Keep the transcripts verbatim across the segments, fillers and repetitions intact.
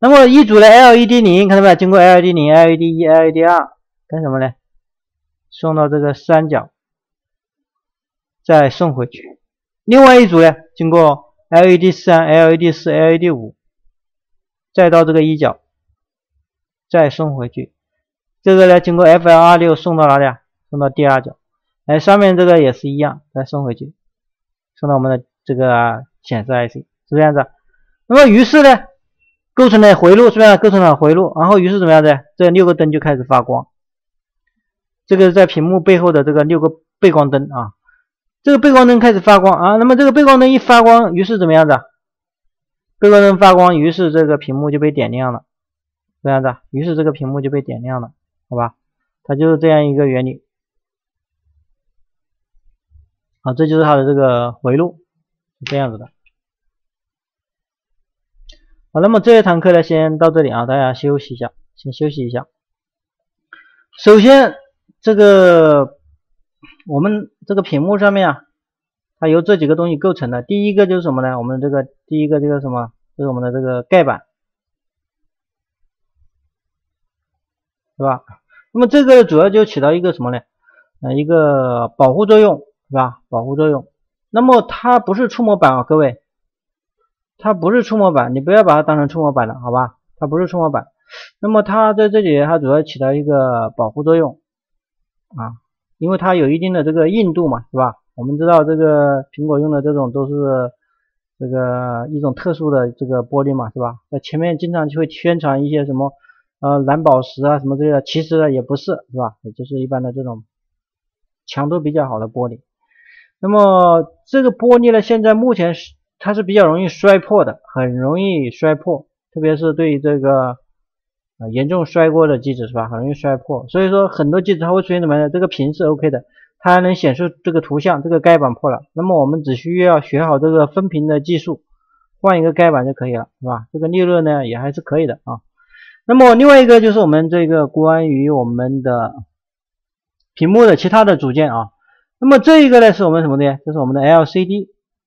那么一组的 L E D 零，看到没？经过 L E D 零、L E D 一、L E D 二，干什么呢？送到这个三角，再送回去。另外一组呢，经过 L E D 三、L E D 四、L E D 五，再到这个一角，再送回去。这个呢，经过 F L 二六送到哪里啊？送到第二角。哎，上面这个也是一样，再送回去，送到我们的这个显示 I C， 是这样子。那么于是呢，构成了回路，是不是构成了回路？然后于是怎么样子？这六个灯就开始发光。这个是在屏幕背后的这个六个背光灯啊，这个背光灯开始发光啊。那么这个背光灯一发光，于是怎么样子？背光灯发光，于是这个屏幕就被点亮了，这样子。于是这个屏幕就被点亮了，好吧？它就是这样一个原理。好，这就是它的这个回路，是这样子的。好，那么这一堂课呢，先到这里啊，大家休息一下，先休息一下。首先，这个我们这个屏幕上面啊，它由这几个东西构成的。第一个就是什么呢？我们这个第一个这个什么？就是我们的这个盖板，是吧？那么这个主要就起到一个什么呢？呃，一个保护作用。是吧？保护作用。那么它不是触摸板啊，各位，它不是触摸板，你不要把它当成触摸板了，好吧？它不是触摸板。那么它在这里，它主要起到一个保护作用啊，因为它有一定的这个硬度嘛，是吧？我们知道这个苹果用的这种都是这个一种特殊的这个玻璃嘛，是吧？在前面经常就会宣传一些什么呃蓝宝石啊什么之类的，其实呢也不是，是吧？也就是一般的这种强度比较好的玻璃。那么这个玻璃呢，现在目前是它是比较容易摔破的，很容易摔破，特别是对于这个呃严重摔过的机子，是吧？很容易摔破。所以说很多机子它会出现什么呢？这个屏是 OK 的，它还能显示这个图像，这个盖板破了，那么我们只需要学好这个分屏的技术，换一个盖板就可以了，是吧？这个利润呢也还是可以的啊。那么另外一个就是我们这个关于我们的屏幕的其他的组件啊。那么这一个呢是我们什么的？这是我们的 L C D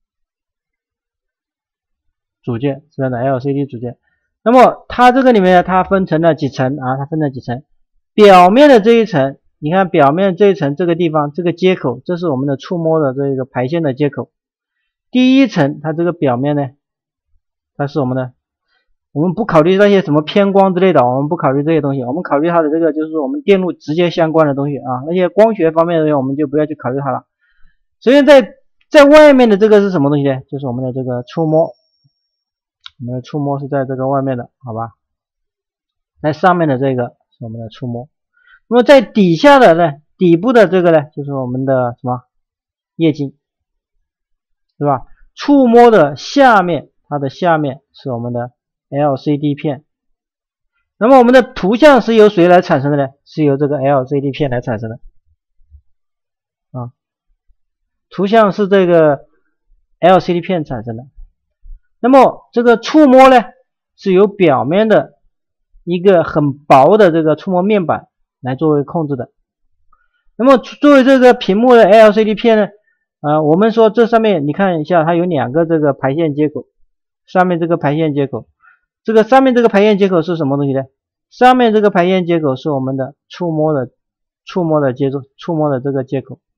组件，是吧？的 L C D 组件。那么它这个里面呢，它分成了几层啊？它分成几层？表面的这一层，你看表面这一层这个地方，这个接口，这是我们的触摸的这个排线的接口。第一层它这个表面呢，它是我们的，我们不考虑那些什么偏光之类的，我们不考虑这些东西，我们考虑它的这个就是我们电路直接相关的东西啊，那些光学方面的东西我们就不要去考虑它了。首先在在外面的这个是什么东西呢？就是我们的这个触摸，我们的触摸是在这个外面的，好吧？在上面的这个是我们的触摸，那么在底下的呢，底部的这个呢，就是我们的什么液晶，是吧？触摸的下面，它的下面是我们的 L C D 片。那么我们的图像是由谁来产生的呢？是由这个 L C D 片来产生的啊。图像是这个 L C D 片产生的。那么这个触摸呢，是由表面的一个很薄的这个触摸面板来作为控制的。那么作为这个屏幕的 L C D 片呢，呃，我们说这上面你看一下，它有两个这个排线接口，上面这个排线接口，这个上面这个排线接口是什么东西呢？上面这个排线接口是我们的触摸的触摸的接口，触摸的这个接口。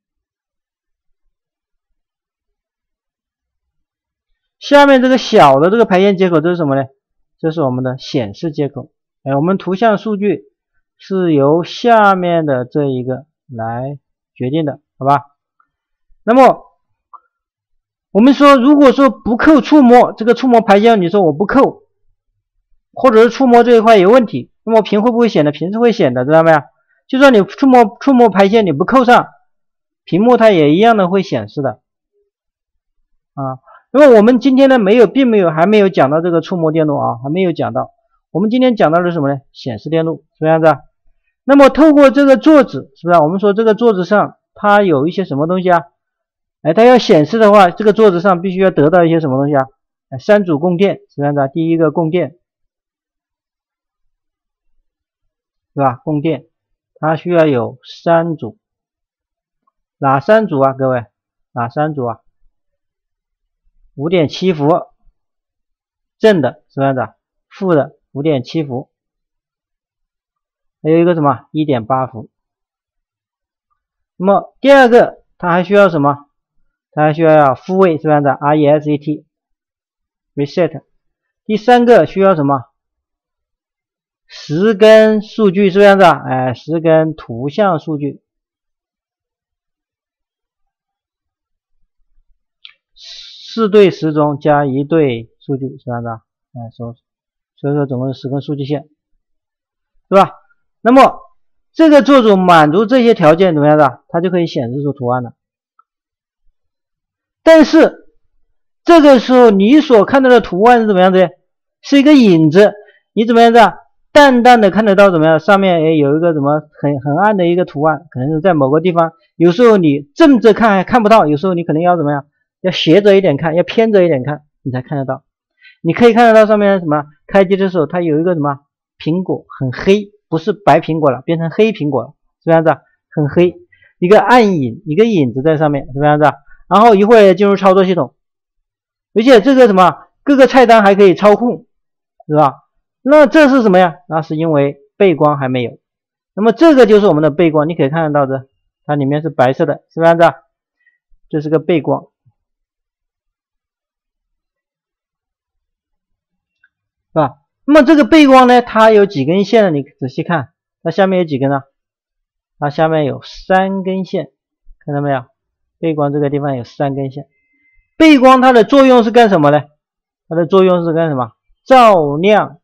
下面这个小的这个排线接口，这是什么呢？这是我们的显示接口。哎，我们图像数据是由下面的这一个来决定的，好吧？那么我们说，如果说不扣触摸，这个触摸排线，你说我不扣，或者是触摸这一块有问题，那么屏会不会显的？屏是会显的，知道没有？就算你触摸触摸排线你不扣上，屏幕它也一样的会显示的啊。那么我们今天呢没有，并没有还没有讲到这个触摸电路啊，还没有讲到。我们今天讲到的是什么呢？显示电路，是不是这样子？那么透过这个座子，是不是？我们说这个座子上它有一些什么东西啊？哎，它要显示的话，这个座子上必须要得到一些什么东西啊？哎，三组供电，是不是这样子？第一个供电，是吧？供电，它需要有三组，哪三组啊？各位，哪三组啊？五点七伏，正的是吧的，负的五点七伏，还有一个什么 一点八伏。那么第二个它还需要什么？它还需要要复位，是不是的 ？reset reset。第三个需要什么？十根数据，是不是的？哎，十根图像数据。四对时钟加一对数据，是吧？哎，所所以说总共是十根数据线，是吧？那么这个做主满足这些条件怎么样的，它就可以显示出图案了。但是这个时候你所看到的图案是怎么样的？是一个影子，你怎么样的？淡淡的看得到怎么样？上面也有一个什么很很暗的一个图案，可能是在某个地方。有时候你正着看还看不到，有时候你可能要怎么样？要斜着一点看，要偏着一点看，你才看得到。你可以看得到上面什么？开机的时候它有一个什么苹果，很黑，不是白苹果了，变成黑苹果了，是这样子，很黑，一个暗影，一个影子在上面，是这样子。然后一会儿进入操作系统，而且这个什么各个菜单还可以操控，是吧？那这是什么呀？那是因为背光还没有。那么这个就是我们的背光，你可以看得到的，它里面是白色的，是这样子，这是个背光。是吧？那么这个背光呢，它有几根线呢？你仔细看，它下面有几根呢？它下面有三根线，看到没有？背光这个地方有三根线。背光它的作用是干什么呢？它的作用是干什么？照亮。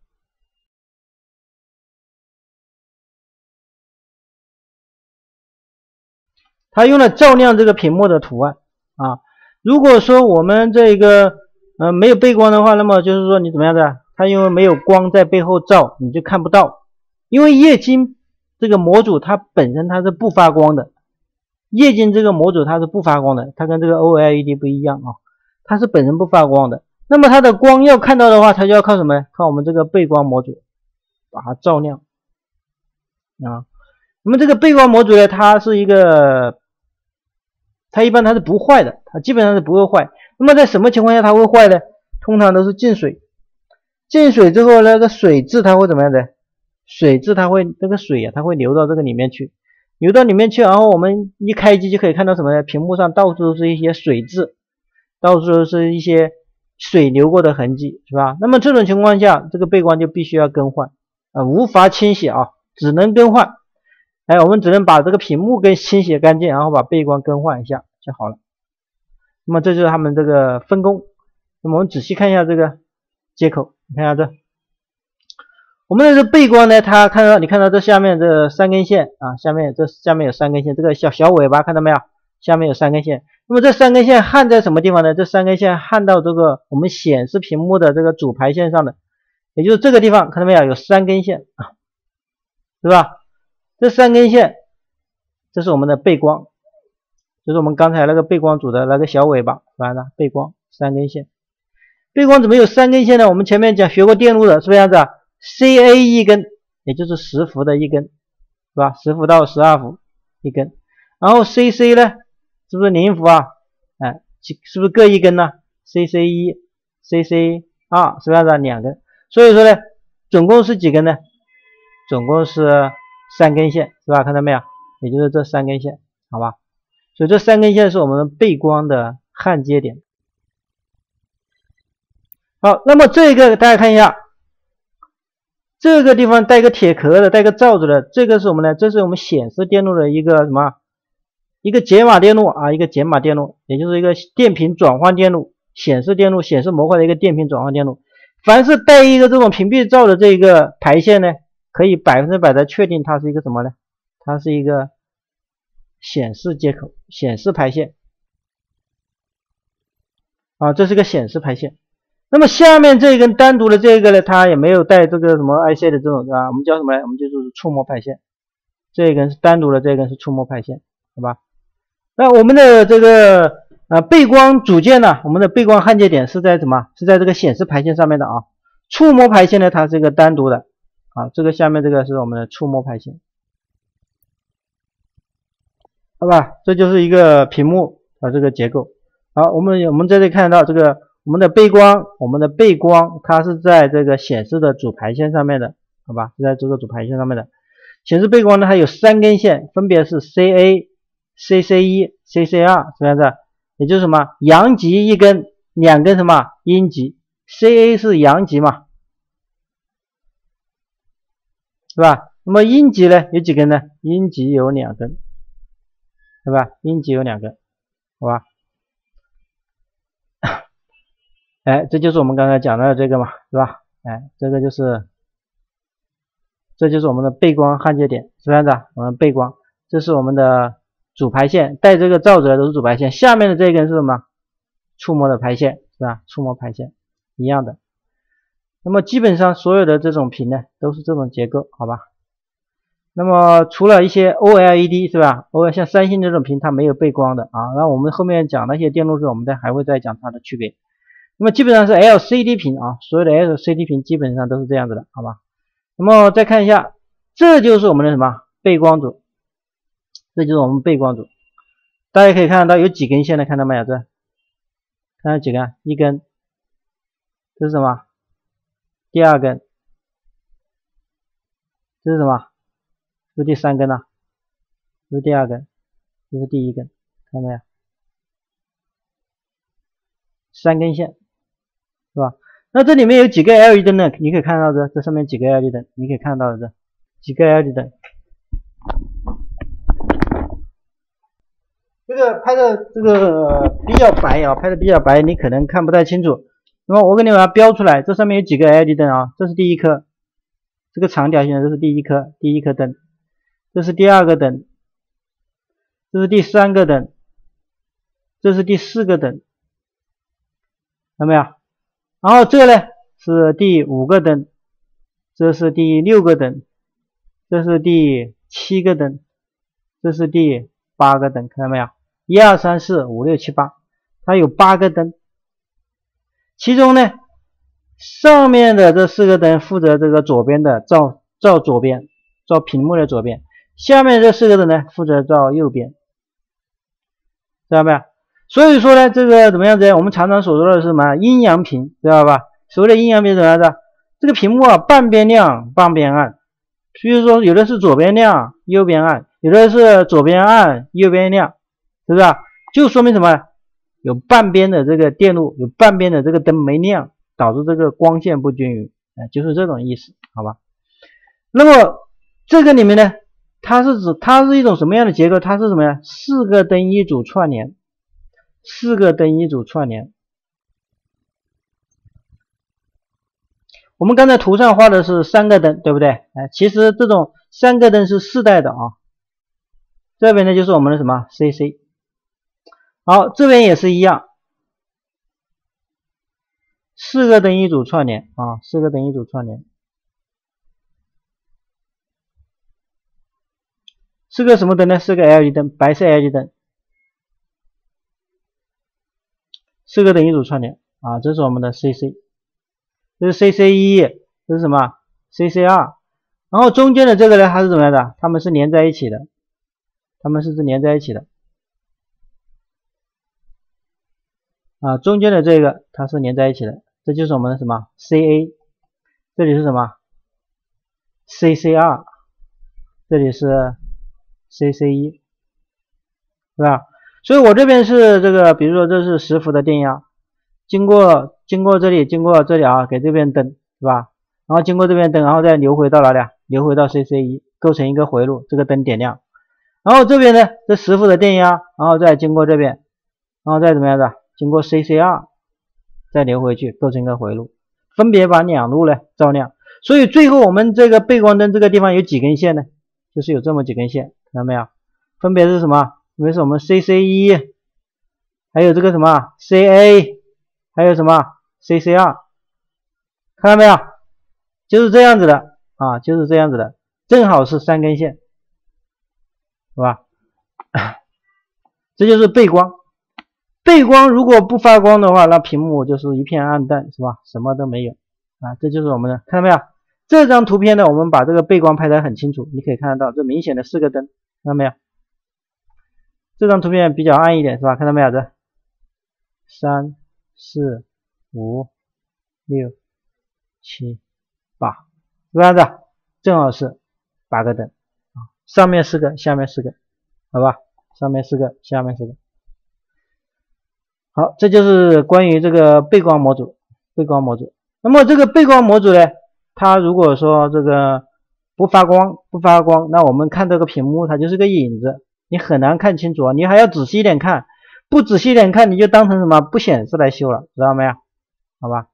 它用来照亮这个屏幕的图案啊。如果说我们这个呃没有背光的话，那么就是说你怎么样的？它因为没有光在背后照，你就看不到。因为液晶这个模组它本身它是不发光的，液晶这个模组它是不发光的，它跟这个 O L E D 不一样啊，它是本身不发光的。那么它的光要看到的话，它就要靠什么呢？靠我们这个背光模组把它照亮啊。那么这个背光模组呢，它是一个，它一般它是不坏的，它基本上是不会坏。那么在什么情况下它会坏呢？通常都是进水。进水之后那个水质它会怎么样的？水质它会这个水啊，它会流到这个里面去，流到里面去，然后我们一开机就可以看到什么呢？屏幕上到处都是一些水渍，到处都是一些水流过的痕迹，是吧？那么这种情况下，这个背光就必须要更换啊、呃，无法清洗啊，只能更换。哎，我们只能把这个屏幕给清洗干净，然后把背光更换一下就好了。那么这就是他们这个分工。那么我们仔细看一下这个接口，你看一下这，我们的这背光呢，它看到你看到这下面这三根线啊，下面这下面有三根线，这个小小尾巴看到没有？下面有三根线。那么这三根线焊在什么地方呢？这三根线焊到这个我们显示屏幕的这个主排线上的，也就是这个地方看到没有？有三根线啊，是吧？这三根线，这是我们的背光，就是我们刚才那个背光组的那个小尾巴，完了背光三根线。背光怎么有三根线呢？我们前面讲学过电路的，是不是这样子啊 ？C A 一根，也就是十伏的一根，是吧？十伏到十二伏一根，然后 C C 呢，是不是零伏啊？哎，是不是各一根呢 ？C C 一、C C 二，是不是这样两根？所以说呢，总共是几根呢？总共是三根线，是吧？看到没有？也就是这三根线，好吧？所以这三根线是我们背光的焊接点。好，那么这个大家看一下，这个地方带个铁壳的，带个罩子的，这个是我们呢，这是我们显示电路的一个什么？一个解码电路啊，一个解码电路，也就是一个电频转换电路，显示电路、显示模块的一个电频转换电路。凡是带一个这种屏蔽罩的这个排线呢，可以百分之百的确定它是一个什么呢？它是一个显示接口、显示排线啊，这是个显示排线。那么下面这一根单独的这个呢，它也没有带这个什么 I C 的这种啊，我们叫什么呢？我们就说是触摸排线。这一根是单独的，这一根是触摸排线，好吧？那我们的这个呃背光组件呢，我们的背光焊接点是在什么？是在这个显示排线上面的啊。触摸排线呢，它是一个单独的啊，这个下面这个是我们的触摸排线，好吧？这就是一个屏幕啊这个结构。好，我们我们在这里看到这个我们的背光，我们的背光它是在这个显示的主排线上面的，好吧，是在这个主排线上面的。显示背光呢，它有三根线，分别是 C A、C C 一、C C 二，是不是？也就是什么，阳极一根，两根什么阴极 ，C A 是阳极嘛，是吧？那么阴极呢有几根呢？阴极有两根，对吧？阴极有两根，好吧？哎，这就是我们刚才讲的这个嘛，是吧？哎，这个就是，这就是我们的背光焊接点，是不是？我们背光，这是我们的主排线，带这个罩子的都是主排线，下面的这根是什么？触摸的排线，是吧？触摸排线一样的。那么基本上所有的这种屏呢，都是这种结构，好吧？那么除了一些 O L E D 是吧 ？O 像三星这种屏它没有背光的啊，那我们后面讲那些电路时，我们再还会再讲它的区别。那么基本上是 L C D 屏啊，所有的 L C D 屏基本上都是这样子的，好吧？那么再看一下，这就是我们的什么背光组，这就是我们背光组。大家可以看到有几根线呢？看到没有？这看到几根？一根，这是什么？第二根，这是什么？这是第三根啊，这是第二根，这是第一根，看到没有？三根线，是吧？那这里面有几个 L E D 灯呢？你可以看到这这上面几个 L E D 灯，你可以看到这几个 L E D 灯。这个拍的这个比较白啊，拍的比较白，你可能看不太清楚。那么我给你把它标出来，这上面有几个 L E D 灯啊？这是第一颗，这个长条形的这是第一颗，第一颗灯。这是第二个灯，这是第三个灯，这是第四个灯，看到没有？然后这个呢是第五个灯，这是第六个灯，这是第七个灯，这是第八个灯，看到没有？一二三四五六七八，它有八个灯。其中呢，上面的这四个灯负责这个左边的照照左边，照屏幕的左边。下面这四个灯呢，负责照右边，知道没有？所以说呢，这个怎么样子？我们常常所说的是什么阴阳屏，知道吧？所谓的阴阳屏怎么样子？这个屏幕啊，半边亮，半边暗。所以说，有的是左边亮，右边暗；有的是左边暗，右边亮，是不是？就说明什么？有半边的这个电路，有半边的这个灯没亮，导致这个光线不均匀，哎，就是这种意思，好吧？那么这个里面呢？它是指它是一种什么样的结构？它是什么呀？四个灯一组串联，四个灯一组串联。我们刚才图上画的是三个灯，对不对？哎，其实这种三个灯是四代的啊。这边呢就是我们的什么 C C。好，这边也是一样，四个灯一组串联啊，四个灯一组串联。是个什么灯呢？是个 L E D 灯，白色 L E D 灯，四个灯一组串联啊，这是我们的 C C， 这是 C C 一， 这是什么 C C 二， 然后中间的这个呢，它是怎么样的？它们是连在一起的，它们是连在一起的啊，中间的这个它是连在一起的，这就是我们的什么 C A， 这里是什么 C C 二， 这里是C C 一， 是吧？所以我这边是这个，比如说这是十伏的电压，经过经过这里，经过这里啊，给这边灯，是吧？然后经过这边灯，然后再流回到哪里啊？流回到 C C 一， 构成一个回路，这个灯点亮。然后这边呢，这十伏的电压，然后再经过这边，然后再怎么样的，经过 C C 二， 再流回去，构成一个回路，分别把两路呢照亮。所以最后我们这个背光灯这个地方有几根线呢？就是有这么几根线，看到没有？分别是什么？分别是我们 C C 一， 还有这个什么 C A， 还有什么 C C 二， 看到没有？就是这样子的啊，就是这样子的，正好是三根线，是吧？这就是背光。背光如果不发光的话，那屏幕就是一片暗淡，是吧？什么都没有啊，这就是我们的，看到没有？这张图片呢，我们把这个背光拍得很清楚，你可以看得到这明显的四个灯，看到没有？这张图片比较暗一点，是吧？看到没有？这三四五、六、七、八，是不是？正好是八个灯啊，上面四个，下面四个，好吧？上面四个，下面四个。好，这就是关于这个背光模组，背光模组。那么这个背光模组呢，它如果说这个不发光，不发光，那我们看这个屏幕，它就是个影子，你很难看清楚啊，你还要仔细一点看，不仔细一点看，你就当成什么不显示来修了，知道没有？好吧。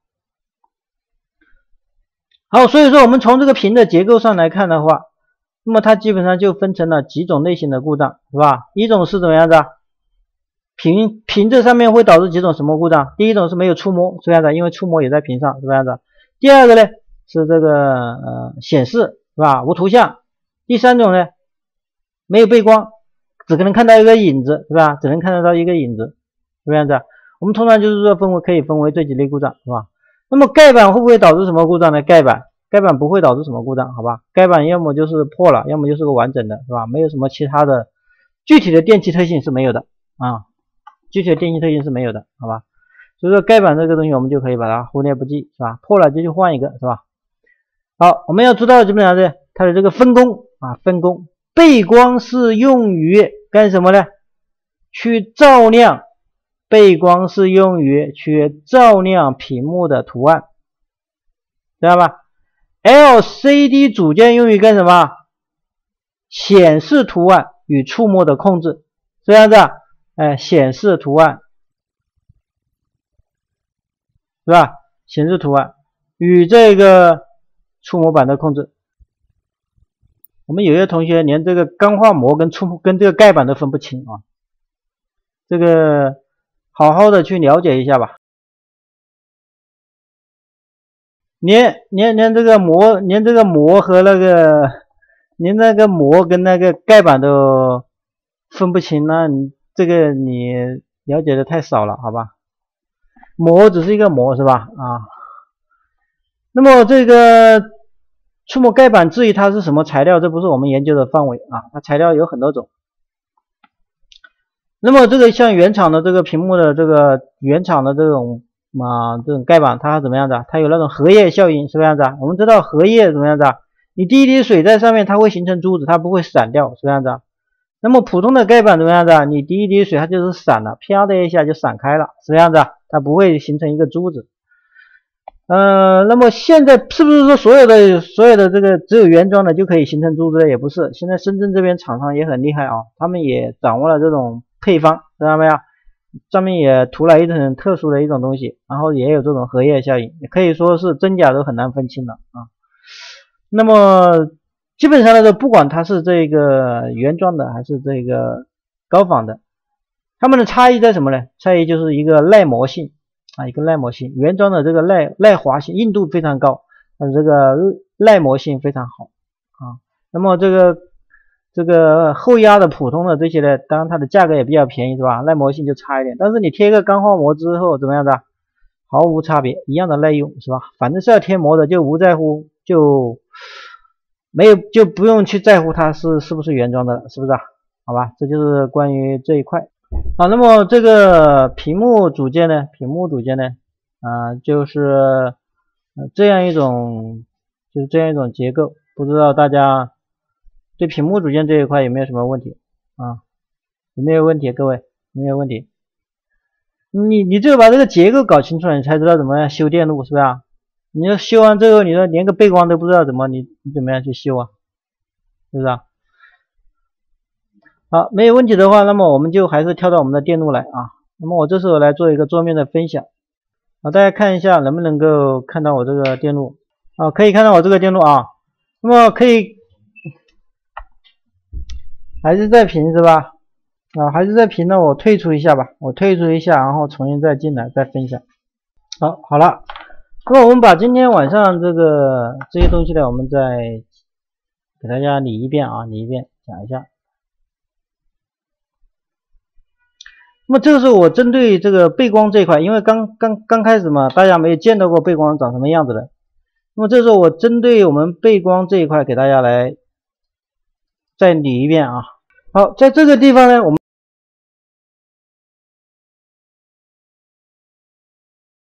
好，所以说我们从这个屏的结构上来看的话，那么它基本上就分成了几种类型的故障，是吧？一种是怎么样的？屏屏这上面会导致几种什么故障？第一种是没有触摸，是这样的，因为触摸也在屏上，是这样的。第二个呢是这个呃显示，是吧？无图像。第三种呢没有背光，只可能看到一个影子，是吧？只能看得到一个影子，是这样子。我们通常就是说分为可以分为这几类故障，是吧？那么盖板会不会导致什么故障呢？盖板盖板不会导致什么故障，好吧？盖板要么就是破了，要么就是个完整的，是吧？没有什么其他的具体的电气特性是没有的啊。具体的电气特性是没有的，好吧？所以说盖板这个东西我们就可以把它忽略不计，是吧？破了就去换一个，是吧？好，我们要知道基本上是它的这个分工啊，分工。背光是用于干什么呢？去照亮，背光是用于去照亮屏幕的图案，知道吧 ？L C D 组件用于干什么？显示图案与触摸的控制，这样子。哎，显示图案是吧？显示图案与这个触摸板的控制，我们有些同学连这个钢化膜跟触跟这个盖板都分不清啊，这个好好的去了解一下吧。连连连这个膜，连这个膜和那个，连那个膜跟那个盖板都分不清，那你这个你了解的太少了，好吧？膜只是一个膜是吧？啊，那么这个触摸盖板，至于它是什么材料，这不是我们研究的范围啊。它材料有很多种。那么这个像原厂的这个屏幕的这个原厂的这种啊这种盖板，它怎么样的？它有那种荷叶效应，是不是这样子啊？我们知道荷叶怎么样子啊？你滴一滴水在上面，它会形成珠子，它不会散掉，是这样子啊。那么普通的盖板怎么样子啊？你滴一滴水，它就是散了，啪的一下就散开了，是这样子啊，它不会形成一个珠子。呃，那么现在是不是说所有的所有的这个只有原装的就可以形成珠子呢？也不是，现在深圳这边厂商也很厉害啊，他们也掌握了这种配方，知道没有？上面也涂了一种特殊的一种东西，然后也有这种荷叶效应，也可以说是真假都很难分清了啊。那么基本上来说，不管它是这个原装的还是这个高仿的，它们的差异在什么呢？差异就是一个耐磨性啊，一个耐磨性。原装的这个耐耐滑性、硬度非常高，呃，这个耐磨性非常好啊。那么这个这个后压的普通的这些呢，当然它的价格也比较便宜，是吧？耐磨性就差一点，但是你贴一个钢化膜之后怎么样的？毫无差别，一样的耐用，是吧？反正是要贴膜的，就无在乎就。没有就不用去在乎它是是不是原装的了，是不是啊？好吧，这就是关于这一块。好，那么这个屏幕组件呢，屏幕组件呢，啊、呃，就是这样一种，就是这样一种结构。不知道大家对屏幕组件这一块有没有什么问题啊？有没有问题？各位有没有问题？你你只有把这个结构搞清楚了，你才知道怎么样修电路，是不是啊？你要修完之后，你说连个背光都不知道怎么，你你怎么样去修啊？是不是啊？好，没有问题的话，那么我们就还是跳到我们的电路来啊。那么我这时候来做一个桌面的分享，好，大家看一下能不能够看到我这个电路啊？可以看到我这个电路啊。那么可以还是在屏是吧？啊，还是在屏呢，我退出一下吧，我退出一下，然后重新再进来再分享。好，好了。那么我们把今天晚上这个这些东西呢，我们再给大家理一遍啊，理一遍讲一下。那么这个时候我针对这个背光这一块，因为刚刚刚开始嘛，大家没有见到过背光长什么样子的。那么这时候我针对我们背光这一块给大家来再理一遍啊。好，在这个地方呢，我们